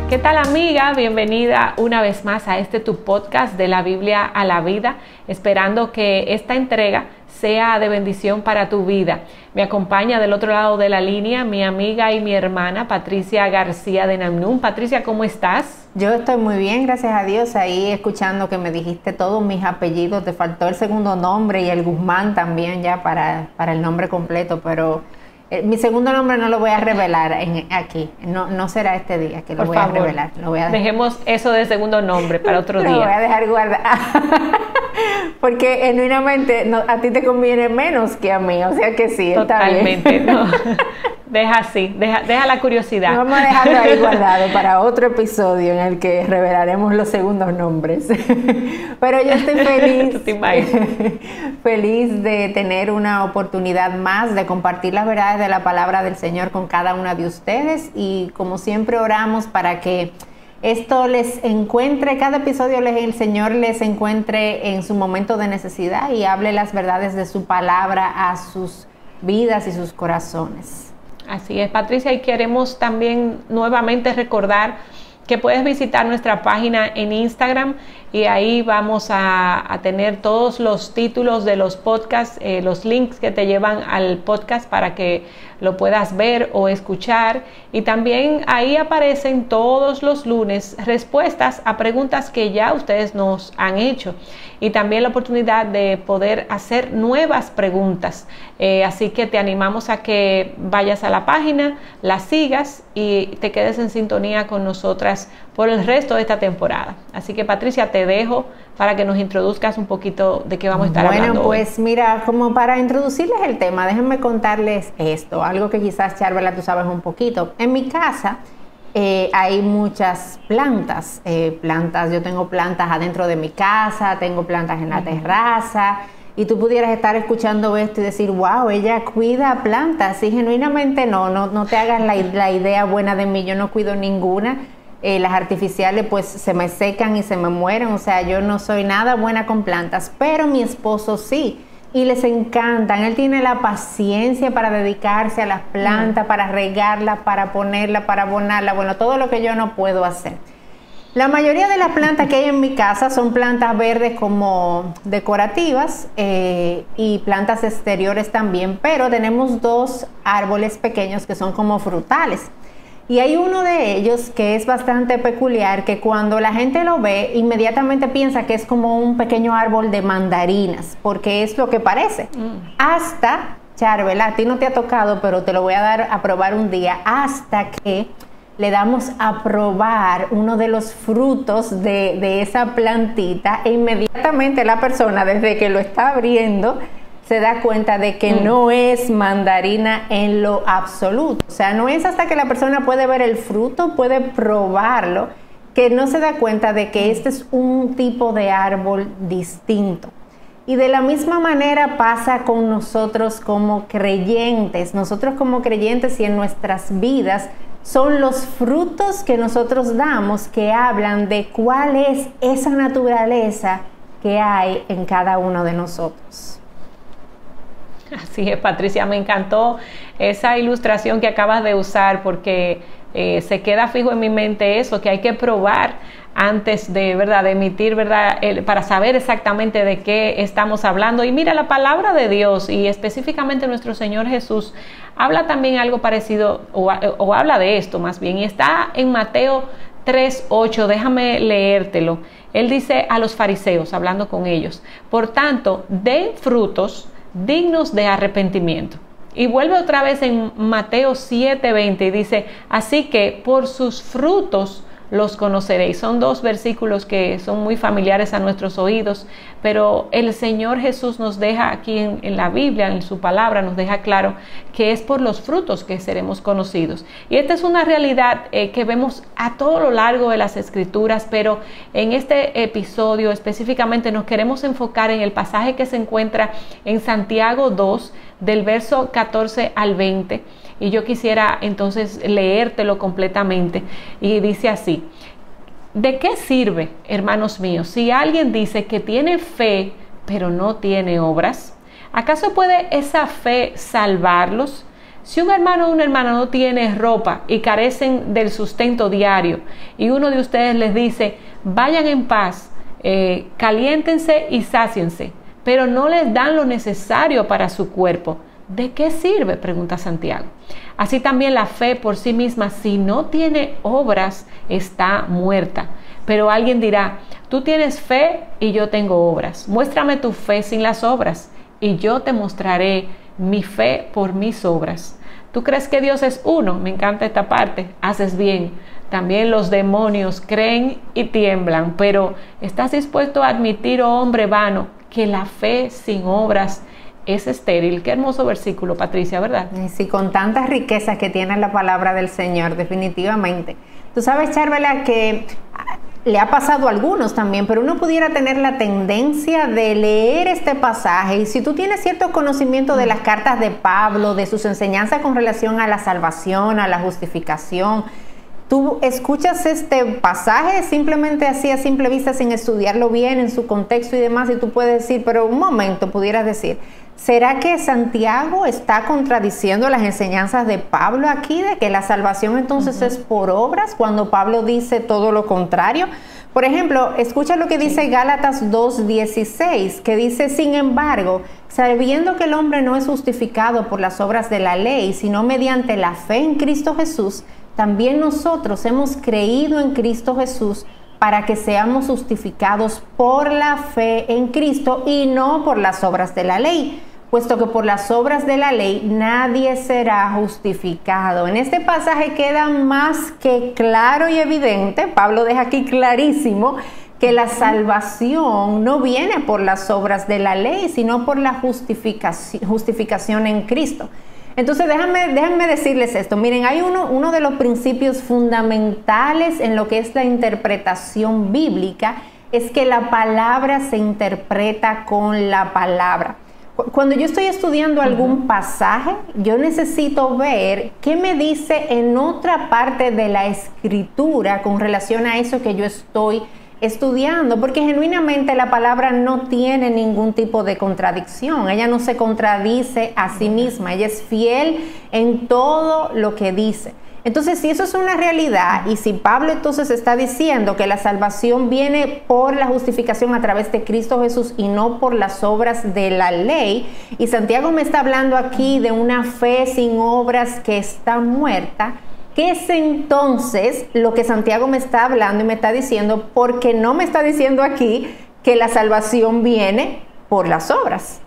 ¿Qué tal, amiga? Bienvenida una vez más a tu podcast de la Biblia a la vida, esperando que esta entrega sea de bendición para tu vida. Me acompaña del otro lado de la línea mi amiga y mi hermana Patricia García de Namnum. Patricia, ¿cómo estás? Yo estoy muy bien, gracias a Dios. Ahí escuchando que me dijiste todos mis apellidos, te faltó el segundo nombre y el Guzmán también ya para el nombre completo, pero mi segundo nombre no lo voy a revelar aquí. No será este día que lo voy a revelar. Dejemos eso de segundo nombre para otro día. Lo voy a dejar guardar. Porque genuinamente a ti te conviene menos que a mí, o sea que sí, totalmente, está bien. No. Deja así, deja la curiosidad. Vamos a dejarlo ahí guardado para otro episodio en el que revelaremos los segundos nombres. Pero yo estoy feliz de tener una oportunidad más de compartir las verdades de la palabra del Señor con cada una de ustedes, y como siempre oramos para que esto les encuentre, cada episodio el Señor les encuentre en su momento de necesidad y hable las verdades de su palabra a sus vidas y sus corazones. Así es, Patricia, y queremos también nuevamente recordar que puedes visitar nuestra página en Instagram, y ahí vamos a tener todos los títulos de los podcasts, los links que te llevan al podcast para que lo puedas ver o escuchar. Y también ahí aparecen todos los lunes respuestas a preguntas que ya ustedes nos han hecho, y también la oportunidad de poder hacer nuevas preguntas. Así que te animamos a que vayas a la página, la sigas y te quedes en sintonía con nosotras por el resto de esta temporada. Así que, Patricia, te dejo para que nos introduzcas un poquito de qué vamos a estar hablando. Bueno, pues mira, como para introducirles el tema, déjenme contarles esto, algo que quizás, Charvela, tú sabes un poquito. En mi casa hay muchas plantas, yo tengo plantas adentro de mi casa, tengo plantas en la terraza, y tú pudieras estar escuchando esto y decir, wow, ella cuida plantas. Y genuinamente no te hagas la idea buena de mí, yo no cuido ninguna. Las artificiales pues se me secan y se me mueren, o sea, yo no soy nada buena con plantas, pero mi esposo sí, y les encantan. Él tiene la paciencia para dedicarse a las plantas, para regarlas, para ponerlas, para abonarlas, bueno, todo lo que yo no puedo hacer. La mayoría de las plantas que hay en mi casa son plantas verdes como decorativas y plantas exteriores también, pero tenemos dos árboles pequeños que son como frutales. Y hay uno de ellos que es bastante peculiar, que cuando la gente lo ve, inmediatamente piensa que es como un pequeño árbol de mandarinas, porque es lo que parece. Hasta, Charvela, a ti no te ha tocado, pero te lo voy a dar a probar un día, hasta que le damos a probar uno de los frutos de esa plantita, e inmediatamente la persona, desde que lo está abriendo, se da cuenta de que no es mandarina en lo absoluto. O sea, no es hasta que la persona puede ver el fruto, puede probarlo, que no se da cuenta de que este es un tipo de árbol distinto. Y de la misma manera pasa con nosotros como creyentes. Nosotros como creyentes y en nuestras vidas son los frutos que nosotros damos que hablan de cuál es esa naturaleza que hay en cada uno de nosotros. Así es, Patricia, me encantó esa ilustración que acabas de usar, porque se queda fijo en mi mente eso, que hay que probar antes de emitir, para saber exactamente de qué estamos hablando. Y mira, la palabra de Dios, y específicamente nuestro Señor Jesús, habla también algo parecido, o habla de esto más bien, y está en Mateo 3:8, déjame leértelo. Él dice a los fariseos, hablando con ellos, por tanto, den frutos dignos de arrepentimiento. Y vuelve otra vez en Mateo 7:20 y dice, así que por sus frutos los conoceréis. Son dos versículos que son muy familiares a nuestros oídos, pero el Señor Jesús nos deja aquí en la Biblia, en su palabra, nos deja claro que es por los frutos que seremos conocidos. Y esta es una realidad que vemos a todo lo largo de las Escrituras, pero en este episodio específicamente nos queremos enfocar en el pasaje que se encuentra en Santiago 2, del verso 14 al 20, y yo quisiera entonces leértelo completamente. Y dice así: ¿de qué sirve, hermanos míos, si alguien dice que tiene fe pero no tiene obras? ¿Acaso puede esa fe salvarlos? Si un hermano o una hermana no tiene ropa y carecen del sustento diario, y uno de ustedes les dice, vayan en paz, caliéntense y sáciense, pero no les dan lo necesario para su cuerpo, ¿de qué sirve?, pregunta Santiago. Así también la fe por sí misma, si no tiene obras, está muerta. Pero alguien dirá, tú tienes fe y yo tengo obras. Muéstrame tu fe sin las obras y yo te mostraré mi fe por mis obras. ¿Tú crees que Dios es uno? Me encanta esta parte. Haces bien. También los demonios creen y tiemblan, pero ¿estás dispuesto a admitir, oh hombre vano, que la fe sin obras es estéril? Qué hermoso versículo, Patricia, ¿verdad? Sí, con tantas riquezas que tiene la palabra del Señor, definitivamente. Tú sabes, Charvela, que le ha pasado a algunos también, pero uno pudiera tener la tendencia de leer este pasaje, y si tú tienes cierto conocimiento de las cartas de Pablo, de sus enseñanzas con relación a la salvación, a la justificación, tú escuchas este pasaje simplemente así a simple vista, sin estudiarlo bien en su contexto y demás, y tú puedes decir, pero un momento, pudieras decir, ¿será que Santiago está contradiciendo las enseñanzas de Pablo aquí, de que la salvación entonces es por obras, cuando Pablo dice todo lo contrario? Por ejemplo, escucha lo que dice Gálatas 2:16, que dice, sin embargo, sabiendo que el hombre no es justificado por las obras de la ley, sino mediante la fe en Cristo Jesús, también nosotros hemos creído en Cristo Jesús para que seamos justificados por la fe en Cristo y no por las obras de la ley, puesto que por las obras de la ley nadie será justificado. En este pasaje queda más que claro y evidente, Pablo deja aquí clarísimo, que la salvación no viene por las obras de la ley, sino por la justificación en Cristo. Entonces déjenme decirles esto. Miren, hay uno de los principios fundamentales en lo que es la interpretación bíblica, es que la palabra se interpreta con la palabra. Cuando yo estoy estudiando algún pasaje, yo necesito ver qué me dice en otra parte de la escritura con relación a eso que yo estoy estudiando, porque genuinamente la palabra no tiene ningún tipo de contradicción, ella no se contradice a sí misma, ella es fiel en todo lo que dice. Entonces, si eso es una realidad, y si Pablo entonces está diciendo que la salvación viene por la justificación a través de Cristo Jesús y no por las obras de la ley, y Santiago me está hablando aquí de una fe sin obras que está muerta, ¿qué es entonces lo que Santiago me está hablando y me está diciendo? Porque no me está diciendo aquí que la salvación viene por las obras.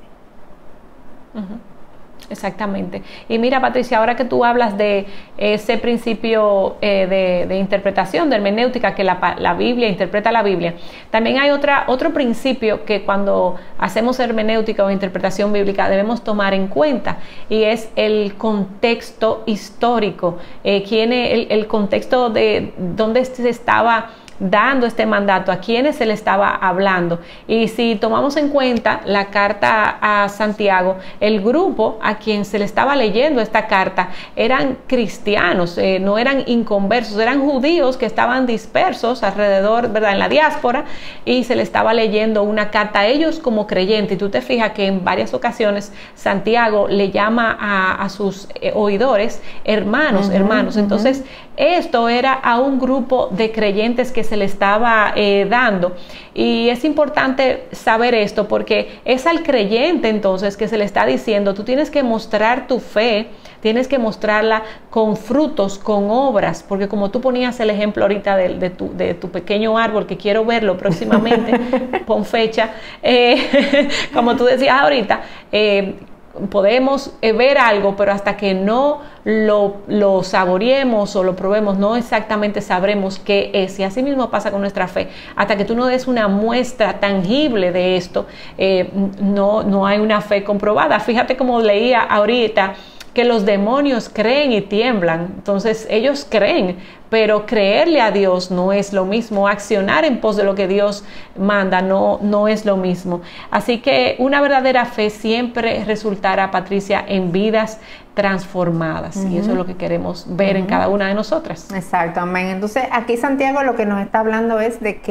Exactamente. Y mira, Patricia, ahora que tú hablas de ese principio de interpretación, de hermenéutica, que la Biblia interpreta la Biblia, también hay otro principio que cuando hacemos hermenéutica o interpretación bíblica debemos tomar en cuenta, y es el contexto histórico, el contexto de donde se estaba dando este mandato, a quienes se le estaba hablando. Y si tomamos en cuenta la carta a Santiago, el grupo a quien se le estaba leyendo esta carta eran cristianos, no eran inconversos, eran judíos que estaban dispersos alrededor, ¿verdad?, en la diáspora, y se le estaba leyendo una carta a ellos como creyentes. Y tú te fijas que en varias ocasiones Santiago le llama a sus oidores hermanos. Entonces, esto era a un grupo de creyentes que se le estaba dando, y es importante saber esto porque es al creyente entonces que se le está diciendo, tú tienes que mostrar tu fe, tienes que mostrarla con frutos, con obras, porque como tú ponías el ejemplo ahorita de tu pequeño árbol, que quiero verlo próximamente, pon fecha, como tú decías ahorita, podemos ver algo, pero hasta que no lo saboreemos o lo probemos, no exactamente sabremos qué es. Y así mismo pasa con nuestra fe. Hasta que tú no des una muestra tangible de esto, no hay una fe comprobada. Fíjate como leía ahorita que los demonios creen y tiemblan. Entonces ellos creen, pero creerle a Dios no es lo mismo. Accionar en pos de lo que Dios manda no es lo mismo. Así que una verdadera fe siempre resultará, Patricia, en vidas transformadas. Y eso es lo que queremos ver en cada una de nosotras. Exacto, amén. Entonces aquí Santiago lo que nos está hablando es de que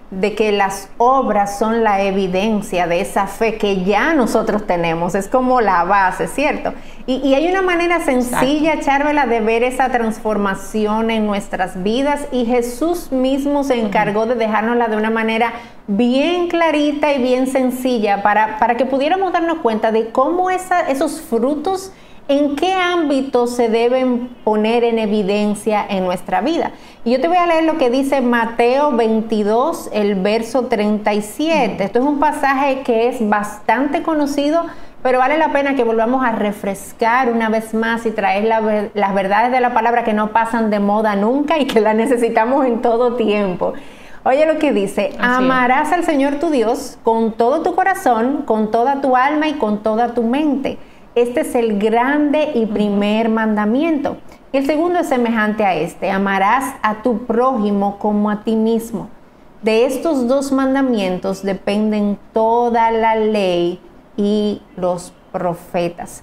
de que las obras son la evidencia de esa fe que ya nosotros tenemos, es como la base, ¿cierto? Y hay una manera sencilla, Charvela, de ver esa transformación en nuestras vidas, y Jesús mismo se encargó de dejárnosla de una manera bien clarita y bien sencilla para que pudiéramos darnos cuenta de cómo esos frutos, en qué ámbito se deben poner en evidencia en nuestra vida. Y yo te voy a leer lo que dice Mateo 22, el verso 37. Esto es un pasaje que es bastante conocido, pero vale la pena que volvamos a refrescar una vez más y traer las verdades de la palabra que no pasan de moda nunca y que las necesitamos en todo tiempo. Oye lo que dice: amarás al Señor tu Dios con todo tu corazón, con toda tu alma y con toda tu mente. Este es el grande y primer mandamiento. Y el segundo es semejante a este: amarás a tu prójimo como a ti mismo. De estos dos mandamientos dependen toda la ley y los profetas.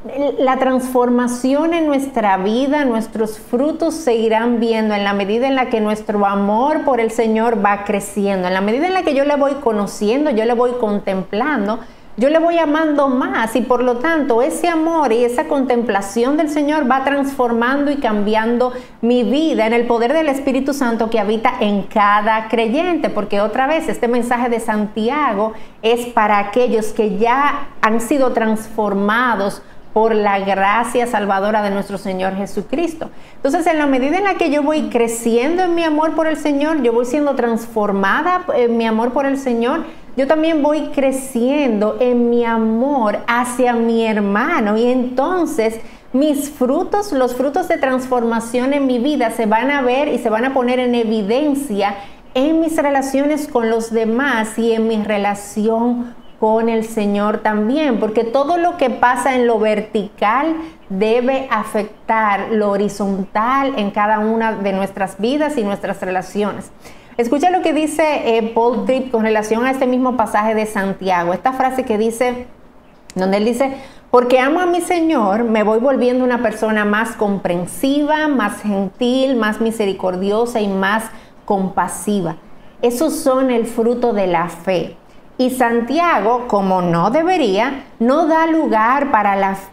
La transformación en nuestra vida, nuestros frutos se irán viendo en la medida en la que nuestro amor por el Señor va creciendo, en la medida en la que yo le voy conociendo, yo le voy contemplando, yo le voy amando más, y por lo tanto ese amor y esa contemplación del Señor va transformando y cambiando mi vida en el poder del Espíritu Santo que habita en cada creyente, porque otra vez este mensaje de Santiago es para aquellos que ya han sido transformados por la gracia salvadora de nuestro Señor Jesucristo. Entonces, en la medida en la que yo voy creciendo en mi amor por el Señor, yo voy siendo transformada en mi amor por el Señor, yo también voy creciendo en mi amor hacia mi hermano, y entonces mis frutos, los frutos de transformación en mi vida se van a ver y se van a poner en evidencia en mis relaciones con los demás y en mi relación con el Señor también, porque todo lo que pasa en lo vertical debe afectar lo horizontal en cada una de nuestras vidas y nuestras relaciones. Escucha lo que dice Paul Tripp con relación a este mismo pasaje de Santiago, esta frase que dice, donde él dice: porque amo a mi Señor, me voy volviendo una persona más comprensiva, más gentil, más misericordiosa y más compasiva. Esos son el fruto de la fe. Y Santiago, como no debería, no da lugar para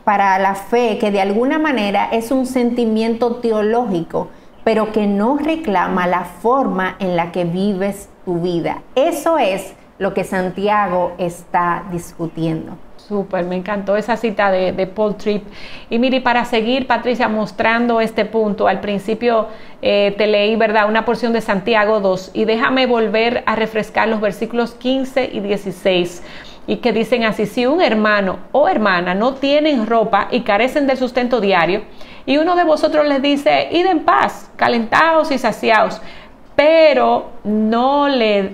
la fe, que de alguna manera es un sentimiento teológico, pero que no reclama la forma en la que vives tu vida. Eso es lo que Santiago está discutiendo. Súper, me encantó esa cita de Paul Tripp. Y mire, para seguir, Patricia, mostrando este punto, al principio te leí, ¿verdad?, una porción de Santiago 2, y déjame volver a refrescar los versículos 15 y 16, y que dicen así: si un hermano o hermana no tienen ropa y carecen del sustento diario, y uno de vosotros les dice: id en paz, calentaos y saciaos, pero no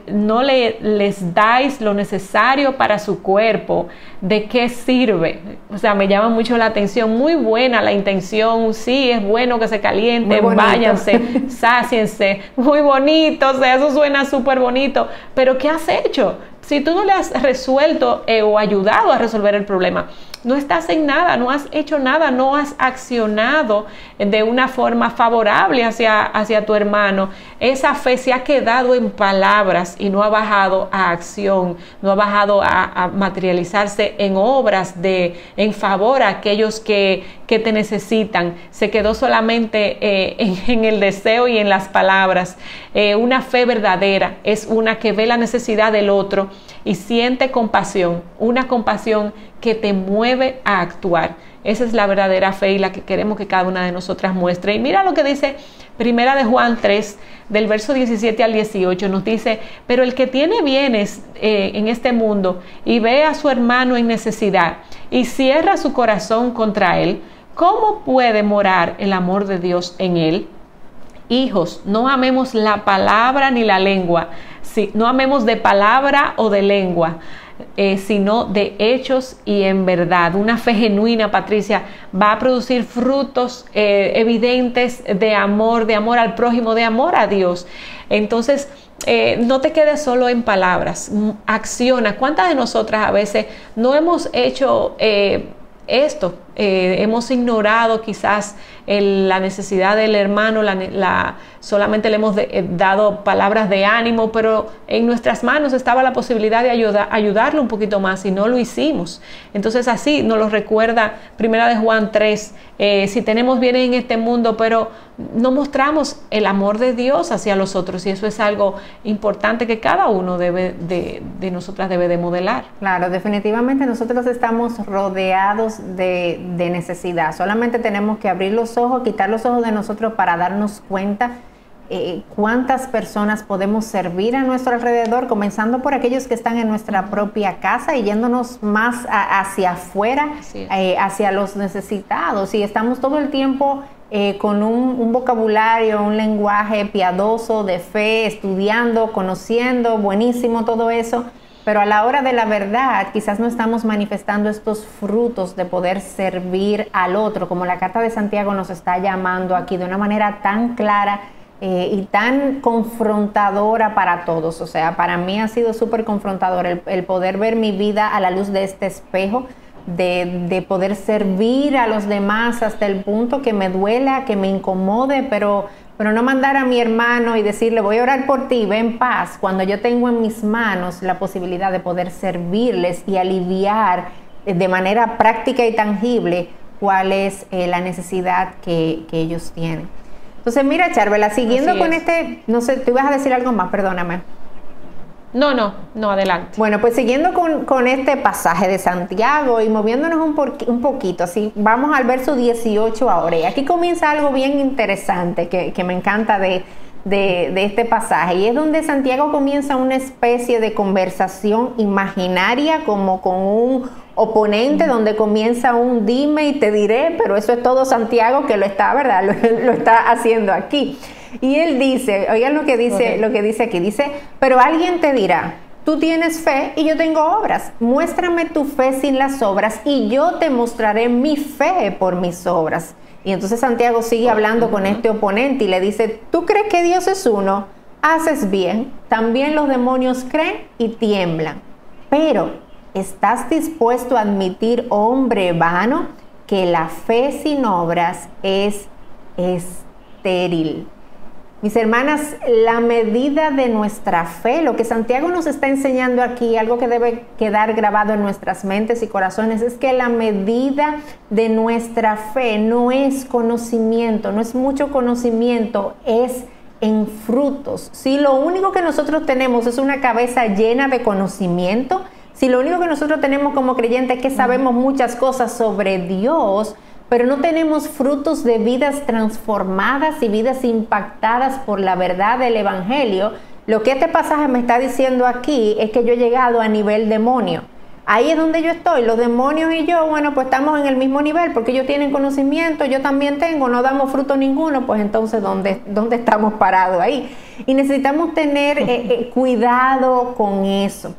les dais lo necesario para su cuerpo, ¿de qué sirve? O sea, me llama mucho la atención. Muy buena la intención, sí, es bueno que se calienten, váyanse, sáciense, muy bonito, o sea, eso suena súper bonito, pero ¿qué has hecho? Si tú no le has resuelto o ayudado a resolver el problema, no estás en nada, no has hecho nada, no has accionado de una forma favorable hacia tu hermano. Esa fe se ha quedado en palabras y no ha bajado a acción, no ha bajado a materializarse en obras en favor a aquellos que te necesitan. Se quedó solamente en el deseo y en las palabras. Una fe verdadera es una que ve la necesidad del otro y siente compasión, una compasión que te mueve a actuar. Esa es la verdadera fe y la que queremos que cada una de nosotras muestre. Y mira lo que dice Primera de Juan 3, del verso 17 al 18, nos dice: pero el que tiene bienes en este mundo y ve a su hermano en necesidad y cierra su corazón contra él, ¿cómo puede morar el amor de Dios en él? Hijos, no amemos la palabra ni la lengua, no amemos de palabra o de lengua, sino de hechos y en verdad. Una fe genuina, Patricia, va a producir frutos evidentes de amor al prójimo, de amor a Dios. Entonces, no te quedes solo en palabras, acciona. ¿Cuántas de nosotras a veces no hemos hecho esto. Hemos ignorado quizás la necesidad del hermano, solamente le hemos dado palabras de ánimo, pero en nuestras manos estaba la posibilidad de ayudarlo un poquito más y no lo hicimos. Entonces así nos lo recuerda 1 Juan 3, si tenemos bienes en este mundo, pero no mostramos el amor de Dios hacia los otros, y eso es algo importante que cada uno de nosotras debe de modelar. Claro, definitivamente nosotros estamos rodeados de necesidad. Solamente tenemos que abrir los ojos, quitar los ojos de nosotros para darnos cuenta cuántas personas podemos servir a nuestro alrededor, comenzando por aquellos que están en nuestra propia casa y yéndonos más hacia afuera, hacia los necesitados. Y estamos todo el tiempo con un vocabulario, un lenguaje piadoso, de fe, estudiando, conociendo, buenísimo todo eso. Pero a la hora de la verdad, quizás no estamos manifestando estos frutos de poder servir al otro, como la carta de Santiago nos está llamando aquí de una manera tan clara y tan confrontadora para todos. O sea, para mí ha sido súper confrontador el poder ver mi vida a la luz de este espejo, de poder servir a los demás hasta el punto que me duela, que me incomode, pero no mandar a mi hermano y decirle voy a orar por ti, ve en paz, cuando yo tengo en mis manos la posibilidad de poder servirles y aliviar de manera práctica y tangible cuál es la necesidad que ellos tienen. Entonces mira, Charvela, siguiendo con no sé, tú ibas a decir algo más, perdóname. No, adelante. Bueno, pues siguiendo con este pasaje de Santiago y moviéndonos un poquito, así vamos al verso 18 ahora. Y aquí comienza algo bien interesante que me encanta de este pasaje, y es donde Santiago comienza una especie de conversación imaginaria como con un oponente, donde comienza un dime y te diré, pero eso es todo Santiago que lo está, ¿verdad? Lo está haciendo aquí. Y él dice, oigan lo que dice aquí, dice, pero alguien te dirá, tú tienes fe y yo tengo obras, muéstrame tu fe sin las obras y yo te mostraré mi fe por mis obras. Y entonces Santiago sigue hablando con este oponente y le dice, ¿tú crees que Dios es uno? Haces bien, también los demonios creen y tiemblan. Pero, ¿estás dispuesto a admitir, hombre vano, que la fe sin obras es estéril? Mis hermanas, la medida de nuestra fe, lo que Santiago nos está enseñando aquí, algo que debe quedar grabado en nuestras mentes y corazones, es que la medida de nuestra fe no es conocimiento, no es mucho conocimiento, es en frutos. Si lo único que nosotros tenemos es una cabeza llena de conocimiento, si lo único que nosotros tenemos como creyentes es que sabemos muchas cosas sobre Dios, pero no tenemos frutos de vidas transformadas y vidas impactadas por la verdad del Evangelio, lo que este pasaje me está diciendo aquí es que yo he llegado a nivel demonio. Ahí es donde yo estoy, los demonios y yo, bueno, pues estamos en el mismo nivel, porque ellos tienen conocimiento, yo también tengo, no damos fruto ninguno, pues entonces, ¿dónde estamos parados ahí? Y necesitamos tener cuidado con eso.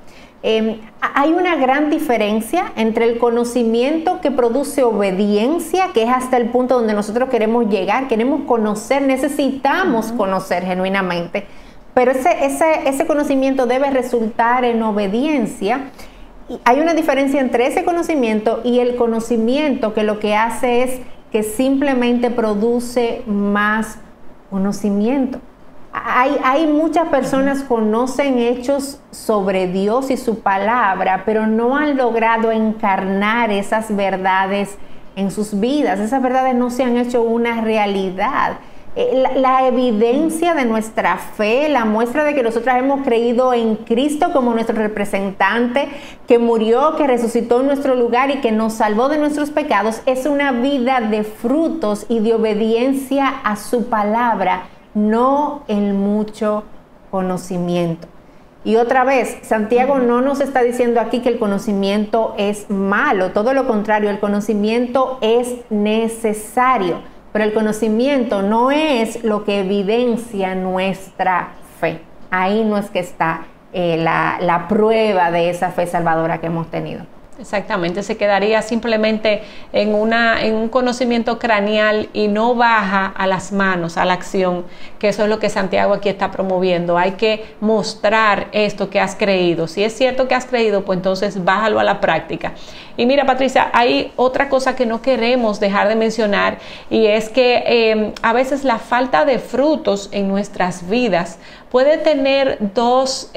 Hay una gran diferencia entre el conocimiento que produce obediencia, que es hasta el punto donde nosotros queremos llegar, queremos conocer, necesitamos conocer genuinamente, pero ese conocimiento debe resultar en obediencia. Y hay una diferencia entre ese conocimiento y el conocimiento que lo que hace es que simplemente produce más conocimiento. Hay muchas personas que conocen hechos sobre Dios y su palabra, pero no han logrado encarnar esas verdades en sus vidas. Esas verdades no se han hecho una realidad. La evidencia de nuestra fe, la muestra de que nosotros hemos creído en Cristo como nuestro representante, que murió, que resucitó en nuestro lugar y que nos salvó de nuestros pecados, es una vida de frutos y de obediencia a su palabra, no el mucho conocimiento. Y otra vez, Santiago no nos está diciendo aquí que el conocimiento es malo, todo lo contrario, el conocimiento es necesario, pero el conocimiento no es lo que evidencia nuestra fe. Ahí no es que está la prueba de esa fe salvadora que hemos tenido. Exactamente, se quedaría simplemente en un conocimiento craneal y no baja a las manos, a la acción, que eso es lo que Santiago aquí está promoviendo. Hay que mostrar esto que has creído. Si es cierto que has creído, pues entonces bájalo a la práctica. Y mira, Patricia, hay otra cosa que no queremos dejar de mencionar, y es que a veces la falta de frutos en nuestras vidas puede tener dos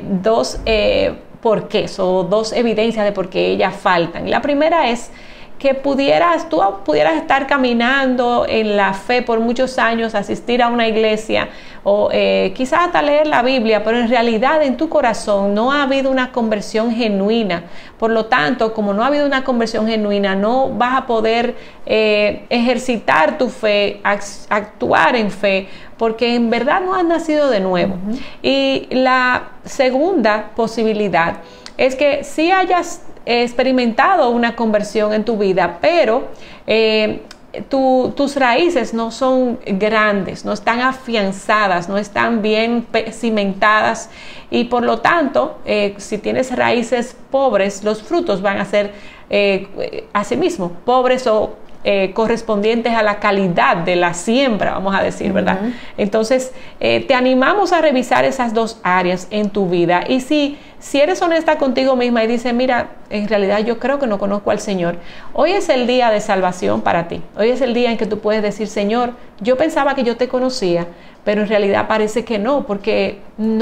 porqués o dos evidencias de por qué ellas faltan. La primera es que tú pudieras estar caminando en la fe por muchos años, asistir a una iglesia o quizás hasta leer la Biblia, pero en realidad en tu corazón no ha habido una conversión genuina. Por lo tanto, como no ha habido una conversión genuina, no vas a poder ejercitar tu fe, actuar en fe, porque en verdad no has nacido de nuevo. Y la segunda posibilidad es que sí hayas experimentado una conversión en tu vida, pero tus raíces no son grandes, no están afianzadas, no están bien cimentadas, y por lo tanto, si tienes raíces pobres, los frutos van a ser asimismo pobres o correspondientes a la calidad de la siembra, vamos a decir, ¿verdad? Entonces, te animamos a revisar esas dos áreas en tu vida, y si eres honesta contigo misma y dices, mira, en realidad yo creo que no conozco al Señor, hoy es el día de salvación para ti. Hoy es el día en que tú puedes decir, Señor, yo pensaba que yo te conocía, pero en realidad parece que no, porque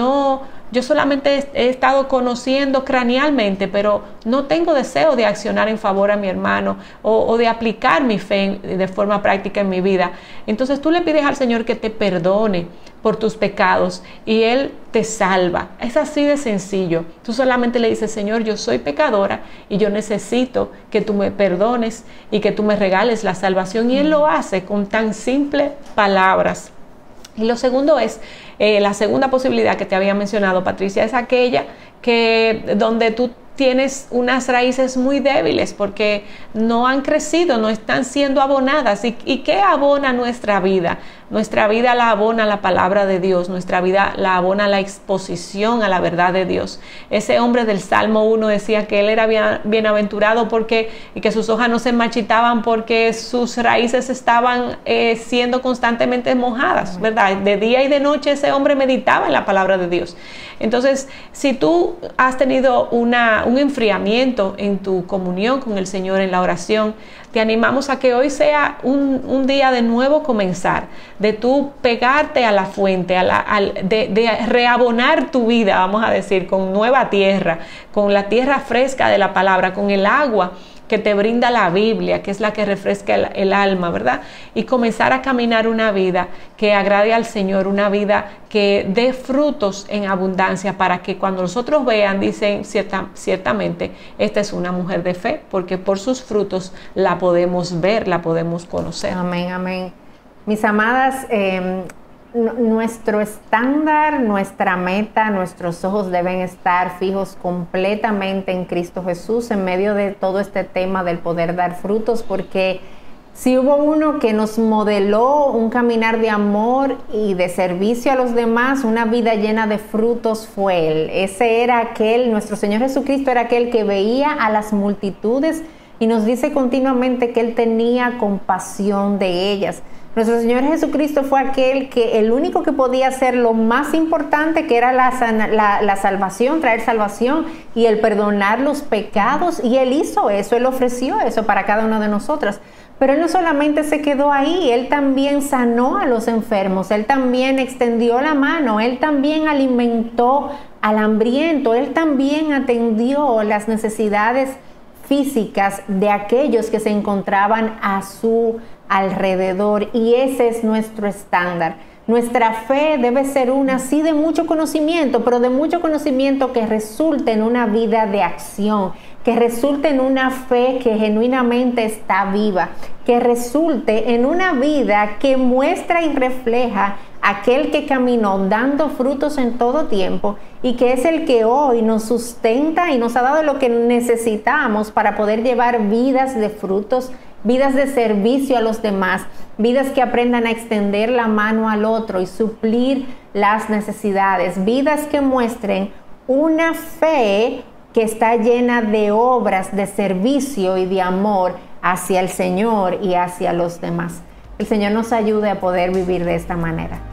yo solamente he estado conociendo cranealmente, pero no tengo deseo de accionar en favor a mi hermano o de aplicar mi fe de forma práctica en mi vida. Entonces tú le pides al Señor que te perdone por tus pecados y Él te salva. Es así de sencillo. Tú solamente le dices, Señor, yo soy pecadora y yo necesito que tú me perdones y que tú me regales la salvación, y Él lo hace con tan simples palabras. Y lo segundo es, la segunda posibilidad que te había mencionado, Patricia, es aquella donde tú tienes unas raíces muy débiles porque no han crecido, no están siendo abonadas. ¿Y qué abona nuestra vida? Nuestra vida la abona la palabra de Dios, nuestra vida la abona la exposición a la verdad de Dios. Ese hombre del Salmo 1 decía que él era bienaventurado y que sus hojas no se marchitaban porque sus raíces estaban siendo constantemente mojadas, ¿verdad? De día y de noche ese hombre meditaba en la palabra de Dios. Entonces, si tú has tenido un enfriamiento en tu comunión con el Señor, en la oración, te animamos a que hoy sea un día de nuevo comenzar, de tú pegarte a la fuente, de reabonar tu vida, vamos a decir, con nueva tierra, con la tierra fresca de la palabra, con el agua que te brinda la Biblia, que es la que refresca el alma, ¿verdad? Y comenzar a caminar una vida que agrade al Señor, una vida que dé frutos en abundancia, para que cuando los otros vean, dicen, ciertamente, esta es una mujer de fe, porque por sus frutos la podemos ver, la podemos conocer. Amén, amén. Mis amadas, nuestro estándar, nuestra meta, nuestros ojos deben estar fijos completamente en Cristo Jesús en medio de todo este tema del poder dar frutos, porque si hubo uno que nos modeló un caminar de amor y de servicio a los demás, una vida llena de frutos, fue Él. Ese era aquel, nuestro Señor Jesucristo era aquel que veía a las multitudes y nos dice continuamente que Él tenía compasión de ellas. Nuestro Señor Jesucristo fue el único que podía hacer lo más importante, que era la salvación, traer salvación y el perdonar los pecados, y Él hizo eso, Él ofreció eso para cada una de nosotras. Pero Él no solamente se quedó ahí, Él también sanó a los enfermos, Él también extendió la mano, Él también alimentó al hambriento, Él también atendió las necesidades físicas de aquellos que se encontraban a su alrededor, y ese es nuestro estándar. Nuestra fe debe ser una, sí, de mucho conocimiento, pero de mucho conocimiento que resulte en una vida de acción, que resulte en una fe que genuinamente está viva, que resulte en una vida que muestra y refleja aquel que caminó dando frutos en todo tiempo, y que es el que hoy nos sustenta y nos ha dado lo que necesitamos para poder llevar vidas de frutos, vidas de servicio a los demás, vidas que aprendan a extender la mano al otro y suplir las necesidades, vidas que muestren una fe que está llena de obras de servicio y de amor hacia el Señor y hacia los demás. El Señor nos ayude a poder vivir de esta manera.